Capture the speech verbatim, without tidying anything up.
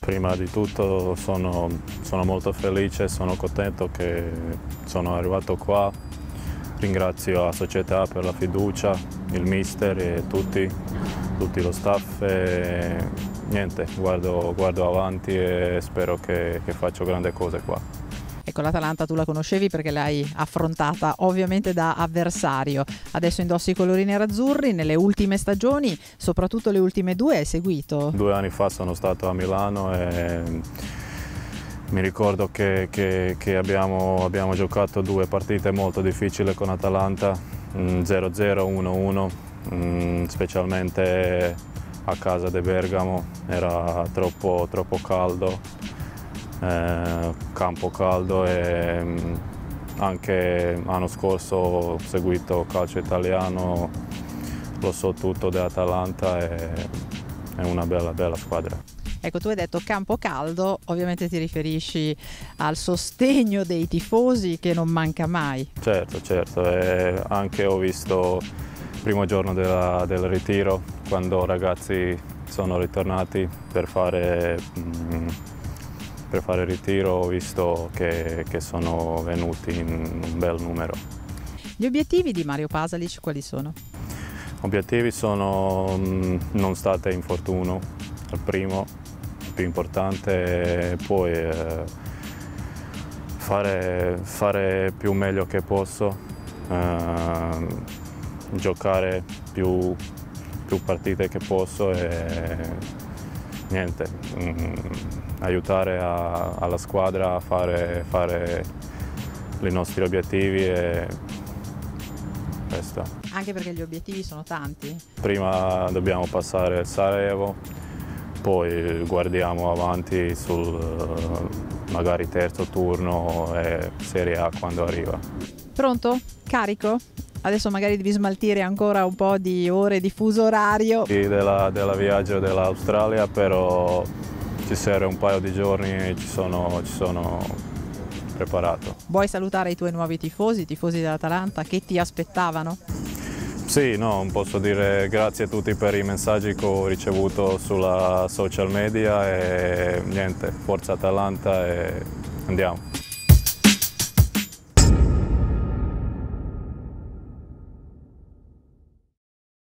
Prima di tutto sono, sono molto felice, sono contento che sono arrivato qua. Ringrazio la società per la fiducia, il mister e tutti, tutti lo staff. E niente, guardo, guardo avanti e spero che, che faccio grandi cose qua. Ecco, l'Atalanta tu la conoscevi perché l'hai affrontata ovviamente da avversario. Adesso indossi i colori nerazzurri, nelle ultime stagioni, soprattutto le ultime due, hai seguito? Due anni fa sono stato a Milano e mi ricordo che, che, che abbiamo, abbiamo giocato due partite molto difficili con Atalanta, zero zero, uno uno, specialmente a casa di Bergamo, era troppo, troppo caldo. Eh, campo caldo e anche l'anno scorso ho seguito calcio italiano, lo so tutto dell'Atalanta e è una bella bella squadra. Ecco, tu hai detto campo caldo, ovviamente ti riferisci al sostegno dei tifosi che non manca mai. Certo, certo, e anche ho visto il primo giorno della, del ritiro, quando ragazzi sono ritornati per fare mm, Per fare il ritiro, ho visto che, che sono venuti in un bel numero. Gli obiettivi di Mario Pasalic quali sono? Gli obiettivi sono mh, non stare infortunio, il primo, il più importante, e poi eh, fare, fare più meglio che posso, eh, giocare più, più partite che posso e niente, mh, aiutare a, alla squadra a fare, fare i nostri obiettivi e questo. Anche perché gli obiettivi sono tanti. Prima dobbiamo passare il Sarajevo, poi guardiamo avanti sul magari terzo turno e Serie A quando arriva. Pronto? Carico? Adesso magari devi smaltire ancora un po' di ore di fuso orario. Sì, della, della viaggio dell'Australia, però ci serve un paio di giorni e ci sono, ci sono preparato. Vuoi salutare i tuoi nuovi tifosi, i tifosi dell'Atalanta che ti aspettavano? Sì, no, posso dire grazie a tutti per i messaggi che ho ricevuto sulla social media e niente, forza Atalanta e andiamo.